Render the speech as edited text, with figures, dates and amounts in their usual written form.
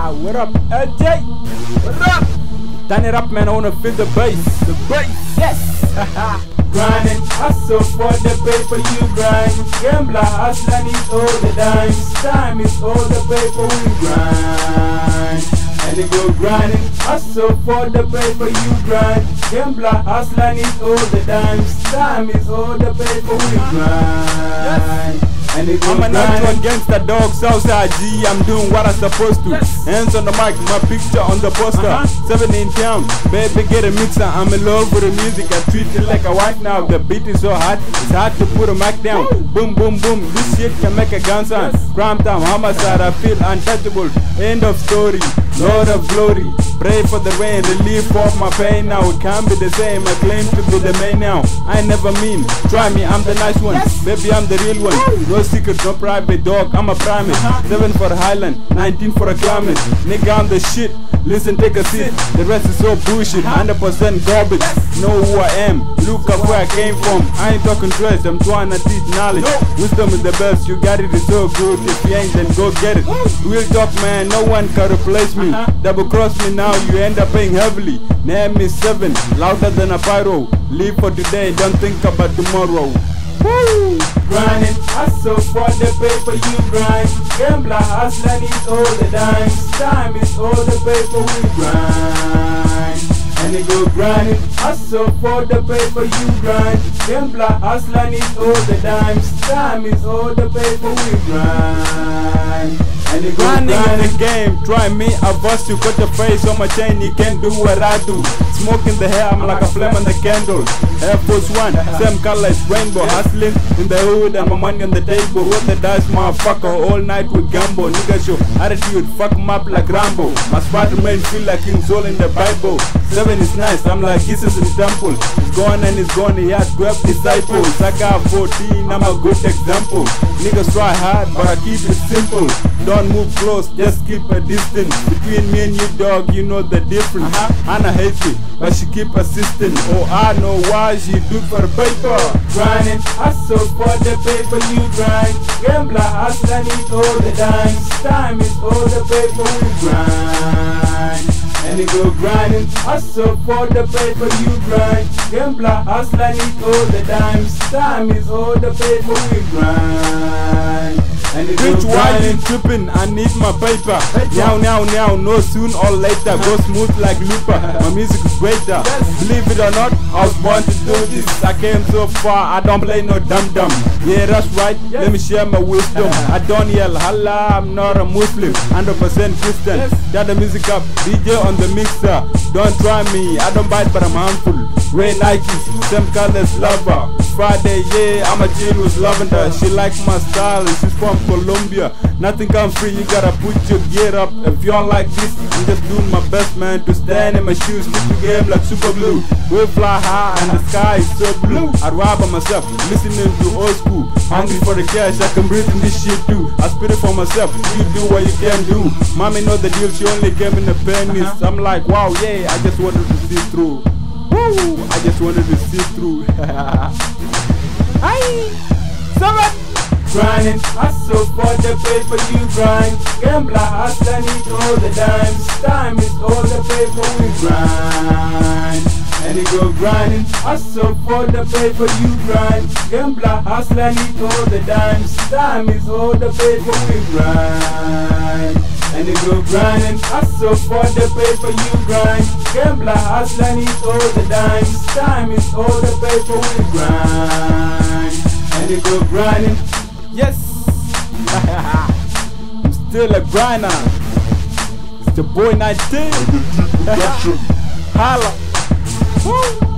What up, LJ? What up? Turn it up, man. I wanna feel the bass. The bass, yes. Grinding, hustle for the paper you grind. Gambler, hustling is all the dimes. Time is all the paper we grind. And they go grinding, hustle for the paper you grind. Gambler, hustling is all the dimes. Time is all the paper we grind. And they go I'm an actual gangster dog, Southside G. I'm doing what I'm supposed to. Hands on the mic, my picture on the poster. 7 in town, baby get a mixer. I'm in love with the music, I treat it like a wife now. The beat is so hot, it's hard to put a mic down. Boom, boom, boom, this shit can make a gun sound. Crime time, homicide, I feel untouchable. End of story, Lord of glory. Pray for the rain, relief of my pain now. It can't be the same, I claim to be the main now. I never mean, try me, I'm the nice one. Baby, I'm the real one. No secret, no private dog, I'm a primate. 7 for Highland, 19 for a climate. Nigga, I'm the shit, listen, take a seat. The rest is so bullshit, 100% garbage. Know who I am, look up where I came from. I ain't talking trash, I'm trying to teach knowledge. Wisdom is the best, you got it, it's so good. If you ain't, then go get it. Real talk, man, no one can replace me. Double cross me now, you end up paying heavily. Name is 7, louder than a pyro. Live for today, don't think about tomorrow. Woo! Grinding, hustle for the paper you grind. Gambler, hustling is all the dimes. Time is all the paper we grind. And they go grinding, hustle for the paper you grind. Gambler, hustling is all the dimes. Time is all the paper we grind. And they go grinding in the game, try me, I bust you, cut your face on my chain, you can't do what I do. Smoke in the hair, I'm like a flame on the candle. Air Force One, same color as rainbow. Hustling in the hood and my money on the table. Roll the dice, motherfucker, all night with gamble. Nigga show attitude, fuck 'em up like Rambo. My Spider-Man feel like King's all in the Bible. 7 is nice, I'm like Jesus in the temple. It's gone and it's gone, he had 12 disciples. I got 14, I'm a good example. Niggas try hard, but I keep it simple. Don't move close, just keep a distance. Between me and you, dog, you know the difference. Anna hates me, but she keep persisting. Oh, I know why she do for paper. Grinding, hustle for the paper you grind. Gambler, hustling is all the dimes. Time is all the paper we grind. And they go grinding, hustle for the paper you grind. Gambler, hustling is all the dimes. Time is all the paper we grind. And they go Bitch, why you grinding. tripping? I need my paper. Now, no soon or later. Go smooth like Looper. My music is greater. Believe it or not, I was born to do this. I came so far, I don't play no dum-dum. Yeah, that's right, let me share my wisdom. I don't yell holla, I'm not a Muslim. 100% Christian. Got the music up, DJ on the mixer. Don't try me, I don't bite but I'm harmful. Red Nikes, same colors, lover. Friday, yeah, I'm a chill with lavender. She like my style, she's from Colombia. Nothing comes free, you gotta put your gear up. If you're like this, I'm just doing my best, man, to stand in my shoes, keep the game like super glue. We fly high and the sky is so blue. I ride by myself, listening to old school. Hungry for the cash, I can breathe in this shit too. I spit it for myself, you do what you can do. Mommy know the deal, she only came in the pennies. I'm like, wow, yeah, I just wanted to see through. Woo! I just wanted to see through. Hi! 7! Grinding, hustle for the paper you grind. Gambler, hustling is all the dimes. Time is all the paper we grind. And they go grinding, hustle for the paper you grind. Gambler, hustling is all the dimes. Time is all the paper we grind. And they go grinding, hustle for the paper you grind. Gambler, hustling is all the dimes. Time is all the paper we grind. And they go grinding. Yes! I'm still a grinder. It's the boy 19. Holla! Woo!